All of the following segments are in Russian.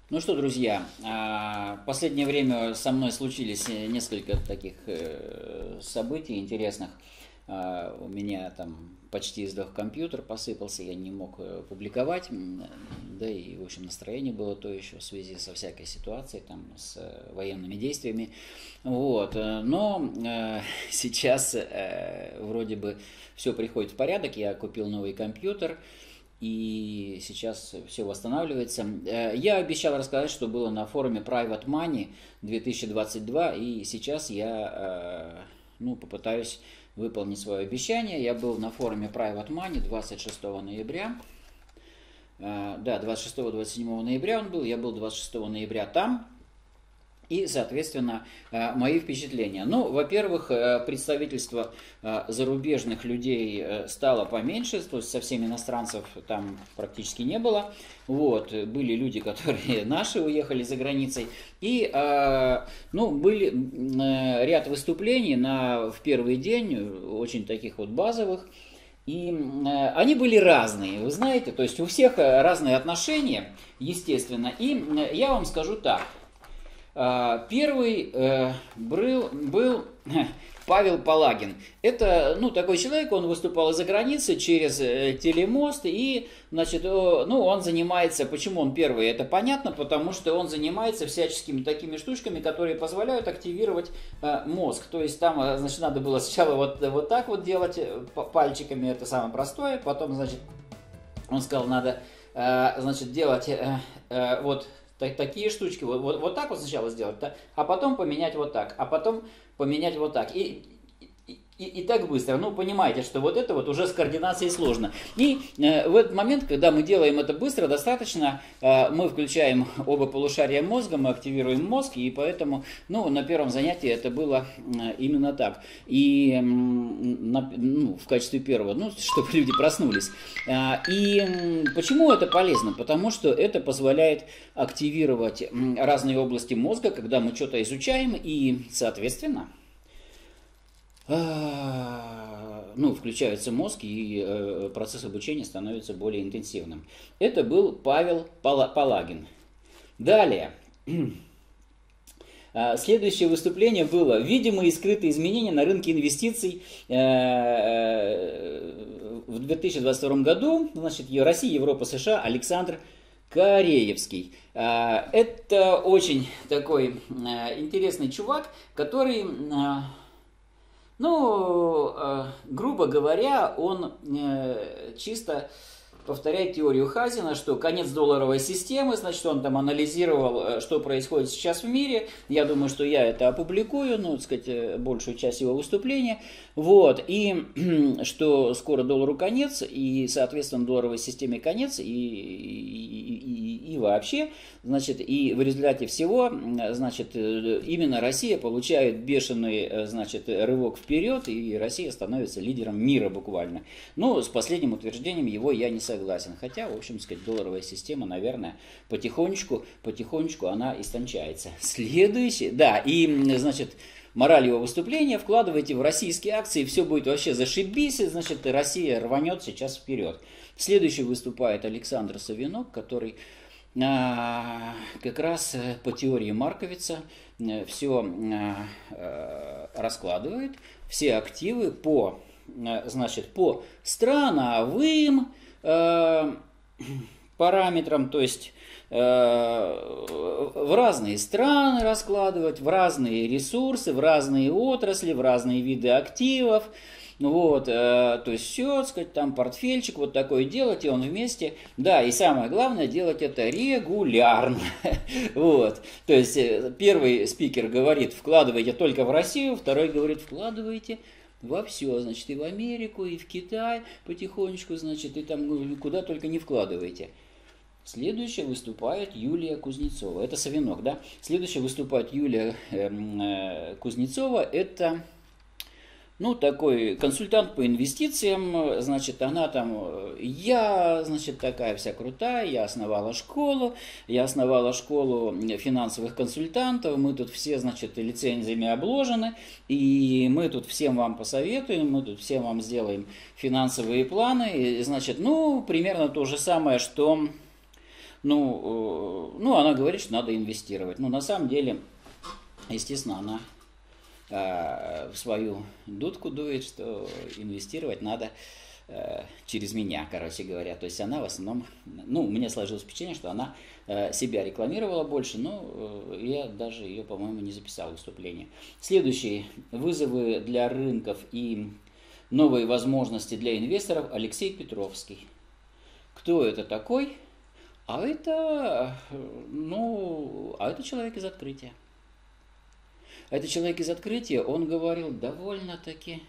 Ну что, друзья, в последнее время со мной случились несколько таких событий интересных. У меня там почти сдох компьютер, посыпался, я не мог публиковать, да и, в общем, настроение было то еще в связи со всякой ситуацией, там, с военными действиями. Вот. Но сейчас вроде бы все приходит в порядок, я купил новый компьютер, и сейчас все восстанавливается. Я обещал рассказать, что было на форуме Private Money 2022, и сейчас я попытаюсь выполнить свое обещание. Я был на форуме Private Money 26 ноября. Да, 26-27 ноября он был, я был 26 ноября там. И, соответственно, мои впечатления. Ну, во-первых, представительство зарубежных людей стало поменьше, то есть совсем иностранцев там практически не было. Вот, были люди, которые наши уехали за границей. И, были ряд выступлений в первый день, очень таких вот базовых. И они были разные, вы знаете, то есть у всех разные отношения, естественно. И я вам скажу так. Первый был Павел Палагин. Это, такой человек, он выступал из-за границы через телемост, и, значит, он занимается, почему он первый, это понятно, потому что он занимается всяческими такими штучками, которые позволяют активировать мозг. То есть там, значит, надо было сначала вот так вот делать пальчиками, это самое простое, потом, значит, он сказал, надо, значит, делать вот такие штучки, вот так вот сначала сделать, да, а потом поменять вот так, а потом поменять вот так. И так быстро. Ну, понимаете, что вот это вот уже с координацией сложно. И в этот момент, когда мы делаем это быстро, достаточно, мы включаем оба полушария мозга, мы активируем мозг, и поэтому, на первом занятии это было именно так. И в качестве первого, чтобы люди проснулись. И почему это полезно? Потому что это позволяет активировать разные области мозга, когда мы что-то изучаем, и, соответственно, включается мозг, и процесс обучения становится более интенсивным. Это был Павел Палагин. Далее. Следующее выступление было «Видимые и скрытые изменения на рынке инвестиций в 2022 году». Значит, Россия, Европа, США, Александр Кореевский. Это очень такой интересный чувак, который... грубо говоря, он чисто повторяет теорию Хазина, что конец долларовой системы, значит, он там анализировал, что происходит сейчас в мире. Я думаю, что я это опубликую, большую часть его выступления. Вот, и что скоро доллару конец, и, соответственно, долларовой системе конец, и вообще, значит, и в результате всего, значит, именно Россия получает бешеный, значит, рывок вперед, и Россия становится лидером мира буквально. Но с последним утверждением его я не согласен. Хотя, в общем, долларовая система, наверное, потихонечку она истончается. Следующий, да, и, значит, мораль его выступления: вкладывайте в российские акции, все будет вообще зашибись, значит, Россия рванет сейчас вперед. Следующий выступает Александр Савинок, который как раз по теории Марковица все раскладывает, все активы по страновым параметрам, то есть в разные страны раскладывать, в разные ресурсы, в разные отрасли, в разные виды активов. Вот, то есть все, там портфельчик вот такой делать, и он вместе, да, и самое главное, делать это регулярно. Вот, то есть первый спикер говорит, вкладывайте только в Россию, второй говорит, вкладывайте во все, значит, и в Америку, и в Китай потихонечку, значит, и там куда только не вкладывайте. Следующая выступает Юлия Кузнецова. Это Савинок, да? Следующая выступает Юлия Кузнецова. Это, такой консультант по инвестициям. Значит, она там, значит, такая вся крутая. Я основала школу финансовых консультантов. Мы тут все, значит, лицензиями обложены. И мы тут всем вам посоветуем, мы тут всем вам сделаем финансовые планы. И, значит, примерно то же самое, что... Ну, она говорит, что надо инвестировать. Ну, на самом деле, естественно, она в свою дудку дует, что инвестировать надо через меня, короче говоря. То есть она в основном, ну, у меня сложилось впечатление, что она себя рекламировала больше, но я даже ее, по-моему, не записал выступление. Следующие вызовы для рынков и новые возможности для инвесторов. Алексей Петровский. Кто это такой? А это человек из открытия. Это человек из открытия, он говорил довольно-таки,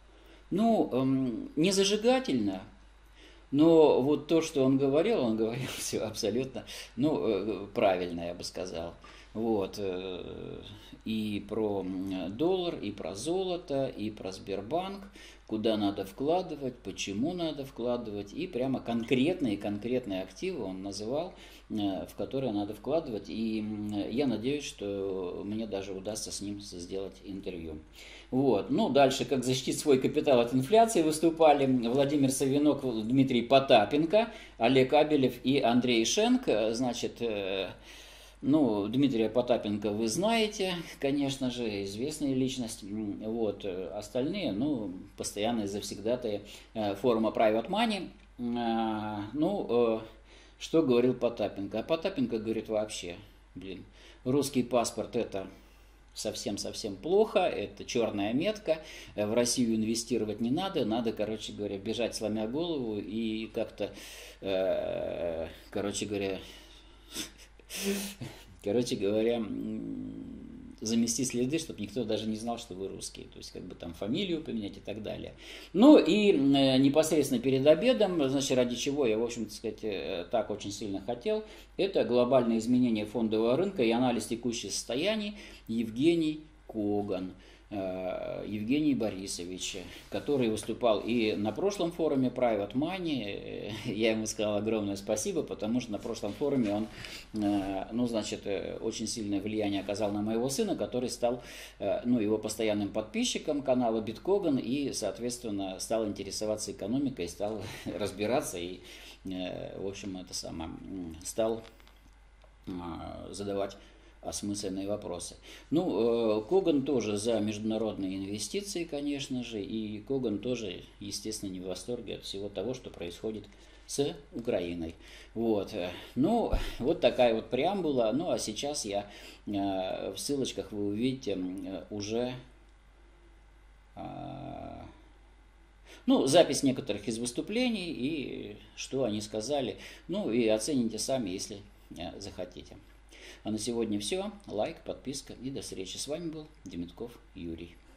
не зажигательно, но вот то, что он говорил все абсолютно, правильно, я бы сказал. Вот. И про доллар, и про золото, и про Сбербанк, куда надо вкладывать, почему надо вкладывать, и прямо конкретные активы он называл, в которые надо вкладывать, и я надеюсь, что мне даже удастся с ним сделать интервью. Вот. Дальше, как защитить свой капитал от инфляции, выступали Владимир Савинок, Дмитрий Потапенко, Олег Абелев и Андрей Шенк. Значит, Дмитрия Потапенко вы знаете, конечно же, известная личность. Вот. Остальные, постоянные завсегдатые форума Private Money. Что говорил Потапенко? А Потапенко говорит вообще, русский паспорт это совсем-совсем плохо, это черная метка, в Россию инвестировать не надо, надо, короче говоря, бежать сломя голову и как-то, короче говоря, замести следы, чтобы никто даже не знал, что вы русские. То есть, там фамилию поменять и так далее. И непосредственно перед обедом, значит, ради чего я, в общем-то сказать, так очень сильно хотел, это глобальное изменение фондового рынка и анализ текущих состояний Евгений Коган. Евгений Борисович, который выступал и на прошлом форуме Private Money. Я ему сказал огромное спасибо, потому что на прошлом форуме он, очень сильное влияние оказал на моего сына, который стал, его постоянным подписчиком канала Биткоган и, соответственно, стал интересоваться экономикой, стал разбираться и, в общем, стал задавать осмысленные вопросы. Коган тоже за международные инвестиции, конечно же, и Коган тоже, естественно, не в восторге от всего того, что происходит с Украиной. Вот. Вот такая вот преамбула. А сейчас я в ссылочках вы увидите уже запись некоторых из выступлений и что они сказали. И оцените сами, если захотите. А на сегодня все. Лайк, подписка и до встречи. С вами был Демитков Юрий.